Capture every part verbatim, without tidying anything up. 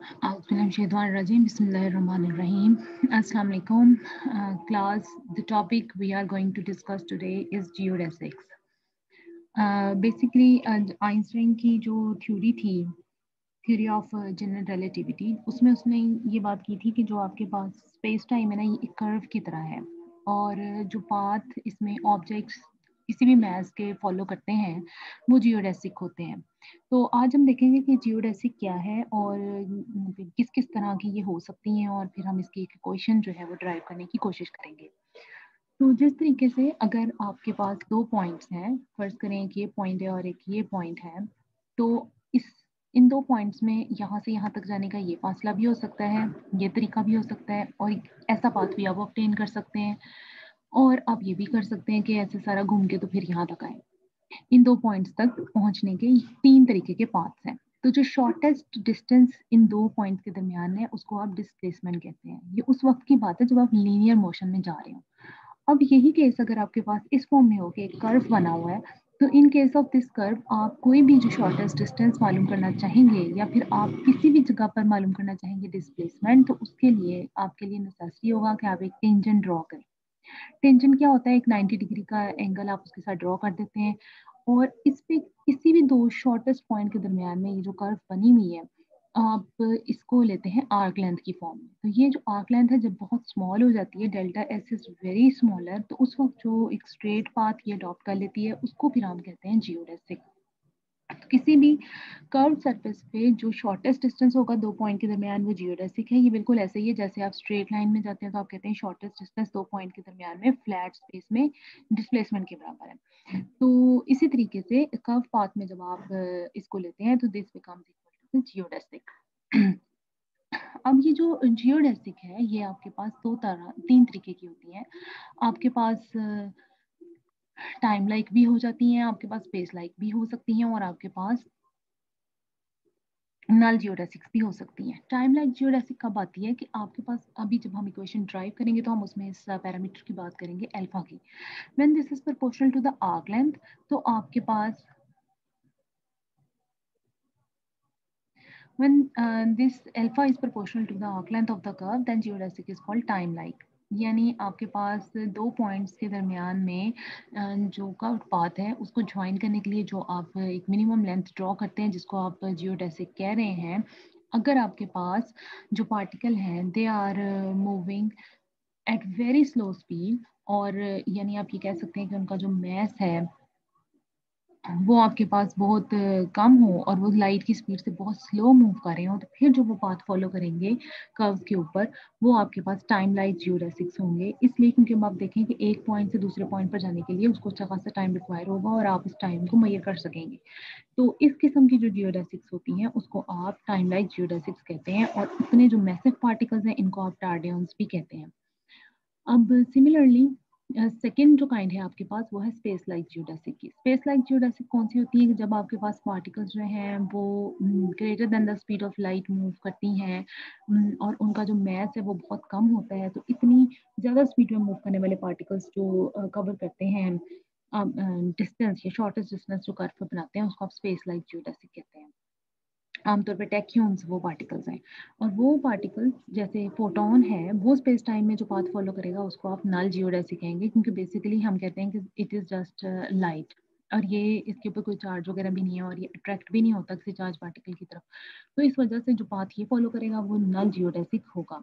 Auzubillahiminash-shaytanir-rajim. Bismillahir-rahmanir-rahim. Assalamu alaikum. Uh, class, the topic we are going to discuss today is geodesics. Uh, basically, uh, Einstein की जो theory थी, theory of general relativity, उसमें उसने ये बात की थी कि जो आपके पास स्पेस टाइम है ना, ये एक कर्व की तरह है और जो पाथ इसमें ऑब्जेक्ट्स किसी भी मैथ के फॉलो करते हैं वो जियोडेसिक होते हैं। तो आज हम देखेंगे कि जियोडेसिक क्या है और किस किस तरह की ये हो सकती हैं और फिर हम इसकी एक इक्वेशन जो है वो ड्राइव करने की कोशिश करेंगे। तो जिस तरीके से अगर आपके पास दो पॉइंट्स हैं, फर्ज करें एक ये पॉइंट है और एक ये पॉइंट है, तो इस इन दो पॉइंट्स में यहाँ से यहाँ तक जाने का ये फासला भी हो सकता है, ये तरीका भी हो सकता है और ऐसा पाथ भी आप ऑब्टेन कर सकते हैं और आप ये भी कर सकते हैं कि ऐसे सारा घूम के तो फिर यहाँ तक आए। इन दो पॉइंट्स तक पहुँचने के तीन तरीके के पाथ्स हैं। तो जो शॉर्टेस्ट डिस्टेंस इन दो पॉइंट्स के दरमियान है उसको आप डिस्प्लेसमेंट कहते हैं। ये उस वक्त की बात है जब आप लीनियर मोशन में जा रहे हो। अब यही केस अगर आपके पास इस फॉर्म में हो कि एक कर्व बना हुआ है, तो in case of this curve आप कोई भी जो शॉर्टेस्ट डिस्टेंस मालूम करना चाहेंगे या फिर आप किसी भी जगह पर मालूम करना चाहेंगे डिस्प्लेसमेंट, तो उसके लिए आपके लिए नेसेसरी होगा कि आप एक टेंजेंट ड्रॉ करें। टेंजेंट क्या होता है? एक नाइंटी डिग्री का एंगल आप उसके साथ ड्रॉ कर देते हैं और इस पे किसी भी दो शॉर्टेस्ट पॉइंट के दरमियान में ये जो कर्व बनी हुई है, आप इसको लेते हैं आर्क लेंथ की फॉर्म में। तो ये जो आर्क लेंथ है जब बहुत स्मॉल हो जाती है, delta S is very smaller, तो उस वक्त जो एक स्ट्रेट पाथ ये अडॉप्ट कर लेती है उसको फिर हम कहते हैं जियोडेसिक। तो किसी भी कर्व सरफेस पे जो शॉर्टेस्ट डिस्टेंस होगा दो पॉइंट के दरमियान वो जियोडेसिक है। ये बिल्कुल ऐसे ही है जैसे आप स्ट्रेट लाइन में जाते हैं तो आप कहते हैं शॉर्टेस्ट डिस्टेंस दो पॉइंट के दरमियान में फ्लैट स्पेस में डिस्प्लेसमेंट के बराबर है। तो इसी तरीके से कर्व पाथ में जब आप इसको लेते हैं तो this becomes equal to geodesic. अब ये जो जियोडेसिक है ये आपके पास दो तरह तीन तरीके की होती हैं। आपके पास टाइम लाइक भी हो जाती हैं, आपके पास स्पेस लाइक भी हो सकती हैं और आपके पास नल जियोडेसिक्स भी हो सकती हैं। टाइम लाइक जियोडेसिक कब आती है कि आपके पास अभी जब हम इक्वेशन ड्राइव करेंगे तो हम उसमें इस पैरामीटर की बात करेंगे अल्फा की। When this is proportional to the arc length, तो आपके पास when uh, this alpha is proportional to the arc length of the curve, then geodesic is called time like। यानी आपके पास दो पॉइंट्स के दरमियान में जो कर्व पाथ है उसको ज्वाइन करने के लिए जो आप एक मिनिमम लेंथ ड्रॉ करते हैं जिसको आप जियोडेसिक कह रहे हैं, अगर आपके पास जो पार्टिकल हैं they are moving at very slow speed, और यानी आप ये कह सकते हैं कि उनका जो मैस है वो आपके पास बहुत कम हो और वो लाइट की स्पीड से बहुत स्लो मूव कर रहे हो, तो फिर जो वो पाथ फॉलो करेंगे कर्व के ऊपर वो आपके पास टाइम लाइक जियोडेसिक्स होंगे। इसलिए क्योंकि अब आप देखें कि एक पॉइंट से दूसरे पॉइंट पर जाने के लिए उसको अच्छा खासा टाइम रिक्वायर होगा और आप उस टाइम को मेजर कर सकेंगे। तो इस किस्म की जो जियोडेसिक्स होती हैं उसको आप टाइम लाइक जियोडेसिक्स कहते हैं और इतने जो मैसिव पार्टिकल्स हैं इनको आप टार्डियंस भी कहते हैं। अब सिमिलरली सेकेंड जो काइंड है आपके पास वो है स्पेस लाइक जियोडेसिक की। स्पेस लाइक जियोडेसिक कौन सी होती है कि जब आपके पास पार्टिकल्स जो हैं वो greater than the speed of light move करती हैं और उनका जो मैस है वो बहुत कम होता है, तो इतनी ज़्यादा स्पीड में मूव करने वाले पार्टिकल्स जो कवर करते हैं डिस्टेंस या शॉर्टेस्ट डिस्टेंस जो कर्व बनाते हैं उसको आप स्पेस लाइक जियोडेसिक कहते हैं। आमतौर पे टैक्यून्स वो पार्टिकल्स हैं और वो पार्टिकल्स जैसे फोटोन है वो स्पेस टाइम में जो पाथ फॉलो करेगा उसको आप नल जियोडेसिक कहेंगे, क्योंकि बेसिकली हम कहते हैं कि इट इज़ जस्ट लाइट और ये इसके ऊपर कोई चार्ज वगैरह भी नहीं है और ये अट्रैक्ट भी नहीं होता किसी चार्ज पार्टिकल की तरफ, तो इस वजह से जो पाथ ये फॉलो करेगा वो नल जियोडेसिक होगा।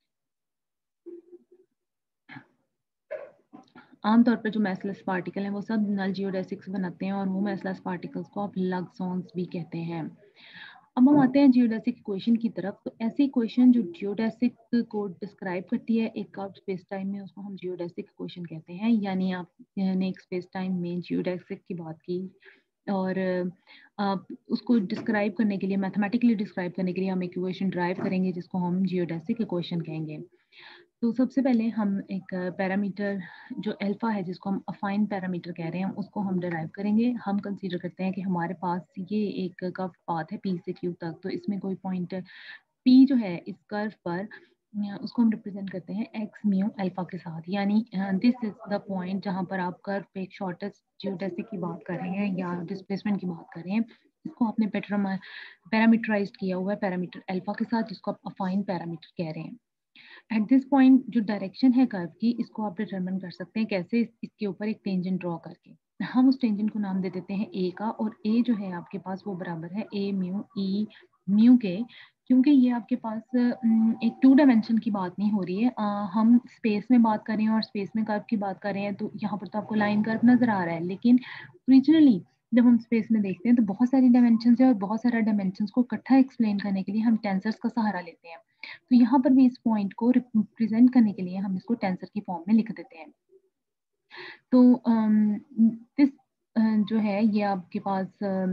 आमतौर पर जो मैसलेस पार्टिकल हैं वो सब नल जियोडेसिक्स बनाते हैं और वो मैसलेस पार्टिकल्स को आप लग्सॉन्स भी कहते हैं। अब हम आते हैं जियोडेसिक इक्वेशन की तरफ। तो ऐसी इक्वेशन जो जियोडेसिक को डिस्क्राइब करती है एक कर्व स्पेस टाइम में उसको हम जियोडेसिक इक्वेशन कहते हैं। यानी आपने एक स्पेस टाइम में जियोडेसिक की बात की और आप उसको डिस्क्राइब करने के लिए मैथमेटिकली डिस्क्राइब करने के लिए हम एक इक्वेशन ड्राइव करेंगे जिसको हम जियोडेसिक इक्वेशन कहेंगे। तो सबसे पहले हम एक पैरामीटर जो अल्फा है जिसको हम अफाइन पैरामीटर कह रहे हैं उसको हम डिराइव करेंगे। हम कंसीडर करते हैं कि हमारे पास ये एक कर्व पाथ है पी से क्यू तक, तो इसमें कोई पॉइंट पी जो है इस कर्व पर उसको हम रिप्रेजेंट करते हैं एक्स म्यू अल्फा के साथ। यानी दिस इज द पॉइंट जहां पर आप कर्व पे एक शॉर्टेस्ट जियोडेसिक की बात कर रहे हैं या डिस्प्लेसमेंट की बात कर रहे हैं, इसको आपने पैरामीटराइज किया हुआ है पैरामीटर अल्फा के साथ, जिसको आप अफाइन पैरामीटर कह रहे हैं। एट दिस पॉइंट जो डायरेक्शन है कर्व की, इसको आप डिटरमिन कर सकते हैं कैसे, इसके ऊपर एक टेंजेंट ड्रॉ करके। हम उस टेंजेंट को नाम दे देते हैं ए का, और ए जो है आपके पास वो बराबर है ए म्यू ई म्यू के, क्योंकि ये आपके पास एक टू डायमेंशन की बात नहीं हो रही है, आ, हम स्पेस में बात कर रहे हैं और स्पेस में कर्व की बात कर रहे हैं, तो यहाँ पर तो आपको लाइन कर्व नजर आ रहा है, लेकिन ओरिजिनली जब हम स्पेस में देखते हैं तो बहुत सारी डायमेंशंस है, और बहुत सारा डायमेंशंस को इकट्ठा एक्सप्लेन करने के लिए हम टेंसर्स का सहारा लेते हैं। तो यहाँ पर भी इस पॉइंट को रिप्रेजेंट करने के लिए हम इसको टेंसर की फॉर्म में लिख देते हैं। तो दिस जो है ये आपके पास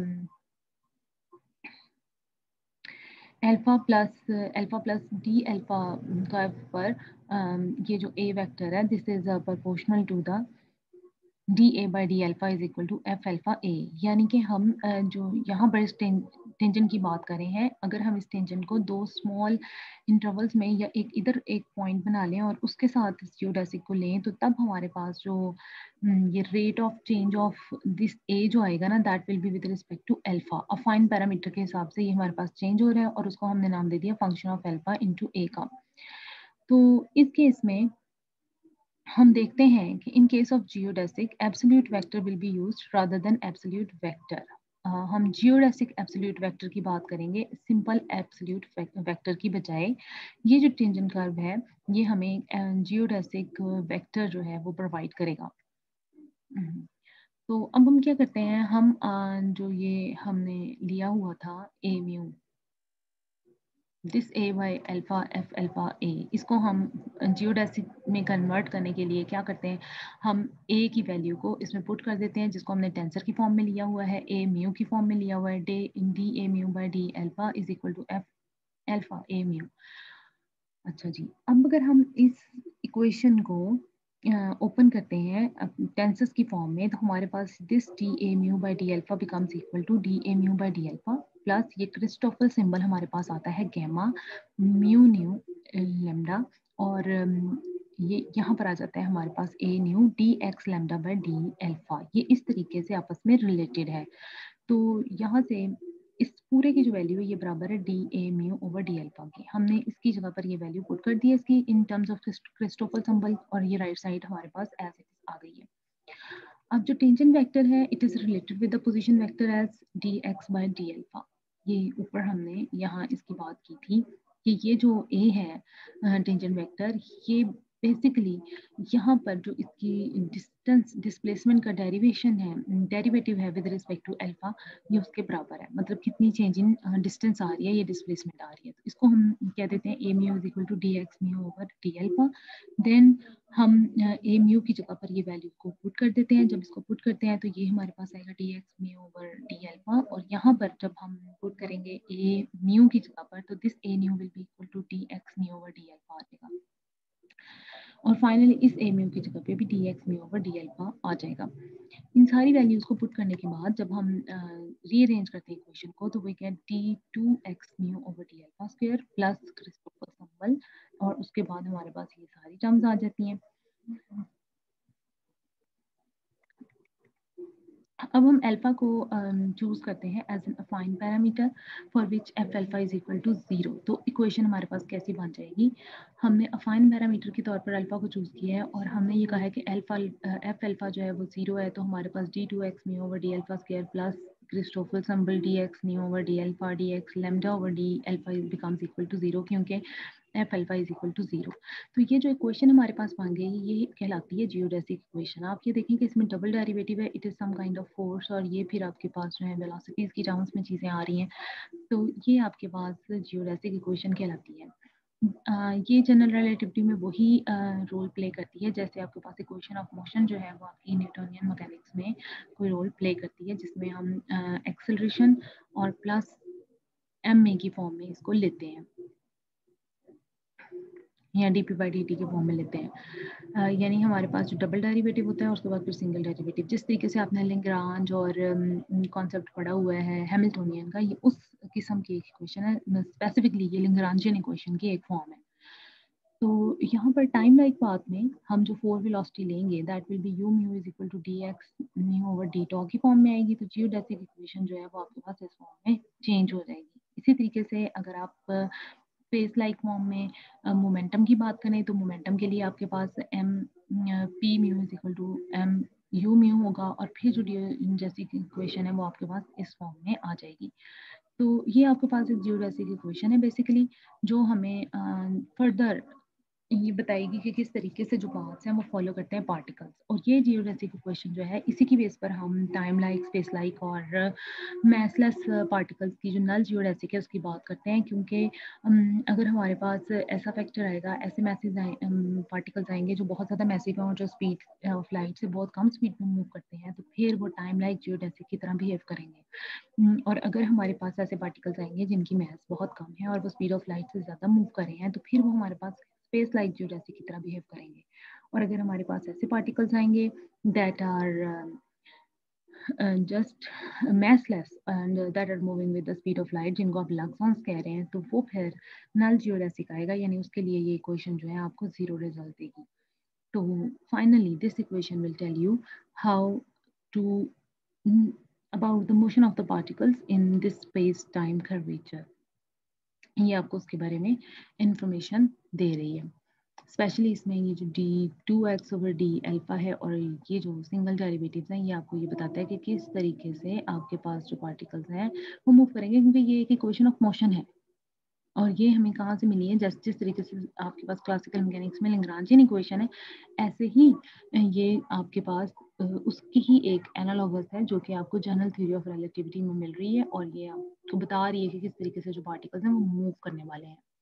alpha plus alpha plus D alpha curve पर ये जो ए वेक्टर है, this is proportional to the D A by D alpha is equal to F alpha A, यानी कि हम जो यहाँ पर इस टेंजेंट की बात करें हैं, अगर हम इस टेंजेंट को दो स्मॉल इंटरवल्स में या एक इधर एक पॉइंट बना लें और उसके साथ इस जियोडेसिक को लें, तो तब हमारे पास जो ये rate of change of this A जो आएगा ना, that will be with respect to alpha. Affine parameter के हिसाब से ये हमारे पास चेंज हो रहा है, और उसको हमने नाम दे दिया function of alpha into A का। तो इस केस में हम देखते हैं कि in case of geodesic absolute vector will be used rather than absolute vector. हम जियोडेसिक एब्सोल्यूट वेक्टर की बात करेंगे सिंपल एब्सोल्यूट वेक्टर की बजाय। ये जो टेंजेंट कर्व है ये हमें जियोडेसिक वेक्टर जो है वो प्रोवाइड करेगा। तो अब हम क्या करते हैं, हम जो ये हमने लिया हुआ था A mu, this A by alpha F alpha A, इसको हम जियोडेसिक में कन्वर्ट करने के लिए क्या करते हैं, हम ए की वैल्यू को इसमें पुट कर देते हैं, जिसको हमने टेंसर की फॉर्म में लिया हुआ है, ए म्यू की फॉर्म में लिया हुआ है, डे D A mu by D alpha is equal to F alpha A mu. अच्छा जी, अब अगर हम इस इक्वेशन को ओपन uh, करते हैं टेंसर्स की फॉर्म में, तो हमारे पास this D A mu by D alpha becomes equal to D A mu by D alpha plus ये क्रिस्टोफर सिंबल हमारे पास आता है गैमा म्यू न्यू लेमडा, और ये यहाँ पर आ जाता है हमारे पास A nu D X lambda by D alpha. ये इस तरीके से आपस में रिलेटेड है। तो यहाँ से इस पूरे की जो वैल्यू है ये बराबर है D A mu over D alpha की। हमने इसकी जगह पर ये वैल्यू पुट कर दी है इसकी in terms of Christoffel symbol, और ये राइट साइड हमारे पास एज इट इज आ गई है। अब जो टेंजेंट वेक्टर है it is related with the position vector as D X by D alpha. ये ऊपर हमने यहाँ इसकी बात की थी कि ये जो ए है टेंजेंट वेक्टर, ये बेसिकली यहाँ पर जो इसकी डिस्टेंस डिस्प्लेसमेंट का डेरिवेशन है, डेरिवेटिव है विद रिस्पेक्ट टू अल्फा, ये उसके बराबर है। मतलब कितनी चेंज इन डिस्टेंस आ रही है, ये डिस्प्लेसमेंट आ रही है, तो इसको हम कह देते हैं A mu is equal to D X mu over D alpha. Then हम ए म्यू की जगह पर ये वैल्यू को पुट कर देते हैं। जब इसको पुट करते हैं तो ये हमारे पास आएगा D X mu over D alpha, और यहाँ पर जब हम पुट करेंगे ए म्यू की जगह पर, तो this A mu will be equal to D X mu over D alpha आ जाएगा, और फाइनली इस ए म्यू की जगह पे भी D X mu over D alpha आ जाएगा। इन सारी वैल्यूज को पुट करने के बाद जब हम रीअरेंज करते हैं इक्वेशन को, तो we get D two X mu over D alpha square plus Christoffel symbol, और उसके बाद हमारे पास ये सारी टर्म्स आ जाती हैं। अब हम अल्फा को चूज um, करते हैं as an affine parameter for which F alpha is equal to zero. तो इक्वेशन हमारे पास कैसी बन जाएगी, हमने अफाइन पैरामीटर के तौर पर अल्फा को चूज किया है, और हमने ये कहा है कि अल्फा एफ अल्फा जो है वो जीरो है, तो हमारे पास D two X mu over D alpha square plus Christoffel symbol D X mu over D alpha D X lambda over D alpha becomes equal to zero, क्योंकि F alpha is equal to zero. तो ये जो equation हमारे पास बन गई ये कहलाती है जियोडेसिक इक्वेशन। आप ये देखें कि इसमें डबल डेरिवेटिव है, it is some kind of force, और ये फिर आपके पास जो है वेलोसिटीज की टर्म्स में चीजें आ रही हैं, तो ये आपके पास जियोडेसिक इक्वेशन कहलाती है। Uh, ये जनरल रिलेटिविटी में वही रोल uh, प्ले करती है जैसे आपके पास इक्वेशन ऑफ मोशन जो है वो आपकी न्यूटोनियन मैकेनिक्स में कोई रोल प्ले करती है, जिसमें हम एक्सेलरेशन uh, और प्लस एम ए की फॉर्म में इसको लेते हैं, या D P by D T के फॉर्म में लेते हैं। uh, यानी हमारे पास जो डबल डेरिवेटिव होता है उसके बाद फिर सिंगल डेरिवेटिव, जिस तरीके से आपने लेग्रांज और कॉन्सेप्ट um, पढ़ा हुआ है हैमिल्टोनियन का, ये उस किस्म की एक इक्वेशन है, स्पेसिफिकली ये लेग्रांजियन इक्वेशन की एक फॉर्म है। तो यहाँ पर टाइम लाइक पाथ में हम जो फोर वेलोसिटी लेंगे that will be U mu is equal to D X mu over D tau की फॉर्म में आएगी, तो जियोडेसिक इक्वेशन जो है वो आपके पास इस फॉर्म में चेंज हो जाएगी। इसी तरीके से अगर आप स्पेस लाइक फॉर्म में मोमेंटम की बात करें तो मोमेंटम के लिए आपके पास M P mu is equal to M U mu होगा, और फिर जो जियोडेसिक इक्वेशन है वो आपके पास इस फॉर्म में आ जाएगी। तो ये आपके पास एक जियोडेसिक इक्वेशन है बेसिकली, जो हमें फर्दर ये बताएगी कि किस तरीके से जो पाथ्स हैं वो फॉलो करते हैं पार्टिकल्स। और ये जियोडेसिक इक्वेशन जो है इसी की बेस पर हम टाइम लाइक, स्पेस लाइक और मैसलेस पार्टिकल्स की जो नल जियोडेसिक है उसकी बात करते हैं, क्योंकि अगर हमारे पास ऐसा फैक्टर आएगा, ऐसे मैसेज आए पार्टिकल्स आएंगे जो बहुत ज़्यादा मैसिव हैं और जो स्पीड ऑफ लाइट से बहुत कम स्पीड में मूव करते हैं, तो फिर वो टाइम लाइक जियोडेसिक की तरह बिहेव करेंगे। और अगर हमारे पास ऐसे पार्टिकल्स आएंगे जिनकी मैस बहुत कम है और वो स्पीड ऑफ लाइट से ज़्यादा मूव कर रहे हैं, तो फिर वो हमारे पास स्पेस लाइक जियोडेसिक की तरह बिहेव करेंगे। और अगर हमारे पास ऐसे पार्टिकल्स आएंगे that are just massless and that are moving with the speed of light, जिनको आप लक्सॉन्स कह रहे हैं, तो वो फिर नल जियोडेसिक आएगा, यानी उसके लिए ये इक्वेशन जो है आपको जीरो रिजल्ट देगी। तो finally this equation will tell you how to about the motion of the particles in this space time curvature। ये आपको उसके बारे में इंफॉर्मेशन दे रही है। स्पेशली इसमें ये जो D two X over D alpha है और ये जो सिंगल डेरिवेटिव्स हैं, ये आपको ये बताता है कि किस तरीके से आपके पास जो पार्टिकल्स हैं वो मूव करेंगे, क्योंकि ये एक इक्वेशन ऑफ मोशन है। और ये हमें कहाँ से मिली है, जस्ट जिस तरीके से आपके पास क्लासिकल मैकेनिक्स में लैग्रांजियन इक्वेशन है, ऐसे ही ये आपके पास उसकी ही एक एनालॉगस है जो कि आपको जनरल थ्योरी ऑफ रिलेटिविटी में मिल रही है, और ये आपको बता रही है कि किस तरीके से जो पार्टिकल्स हैं वो मूव करने वाले हैं।